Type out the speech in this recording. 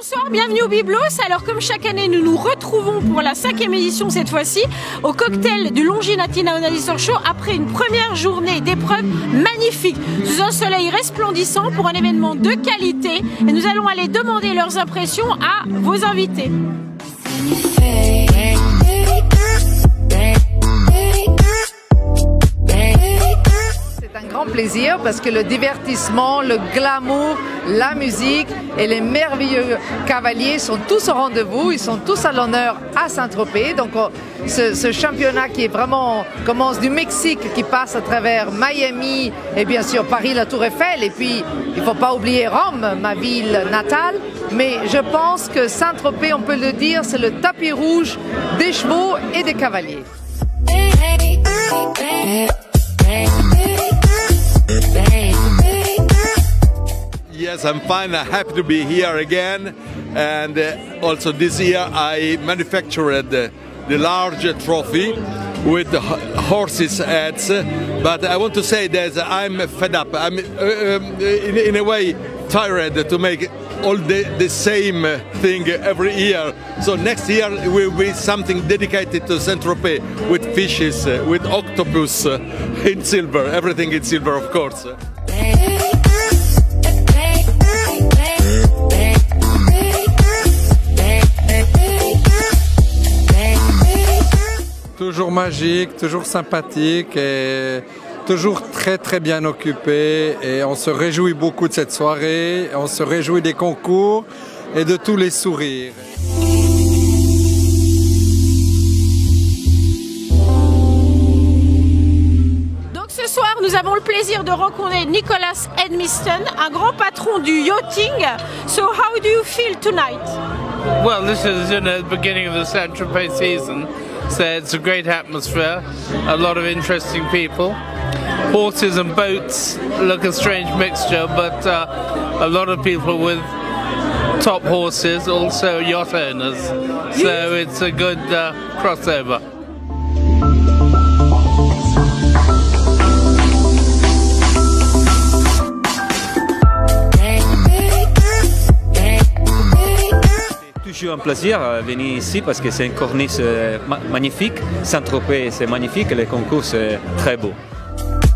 Bonsoir, bienvenue au Biblos. Alors comme chaque année, nous nous retrouvons pour la 5e édition cette fois-ci au cocktail du Longines Latina Show après une première journée d'épreuves magnifique sous un soleil resplendissant pour un événement de qualité. Et nous allons aller demander leurs impressions à vos invités. C'est un grand plaisir parce que le divertissement, le glamour, la musique et les merveilleux cavaliers sont tous au rendez-vous, ils sont tous à l'honneur à Saint-Tropez. Donc ce championnat qui est vraiment commence du Mexique, qui passe à travers Miami et bien sûr Paris, la Tour Eiffel, et puis il ne faut pas oublier Rome, ma ville natale. Mais je pense que Saint-Tropez, on peut le dire, c'est le tapis rouge des chevaux et des cavaliers. Yes, I'm fine. I'm happy to be here again. And also this year I manufactured the large trophy with the horses' heads. But I want to say that I'm fed up. I'm in a way tired to make all the same thing every year. So next year will be something dedicated to Saint-Tropez with fishes, with octopus in silver, everything in silver of course. Toujours magique, toujours sympathique et toujours très bien occupé, et on se réjouit beaucoup de cette soirée, on se réjouit des concours et de tous les sourires. Donc ce soir, nous avons le plaisir de rencontrer Nicholas Edmiston, un grand patron du yachting. So how do you feel tonight? Well, this is the beginning of the Saint-Tropez season. So it's a great atmosphere, a lot of interesting people. Horses and boats look a strange mixture, but a lot of people with top horses, also yacht owners. So it's a good crossover. Toujours un plaisir de venir ici parce que c'est une corniche magnifique. Saint-Tropez, c'est magnifique et le concours, c'est très beau.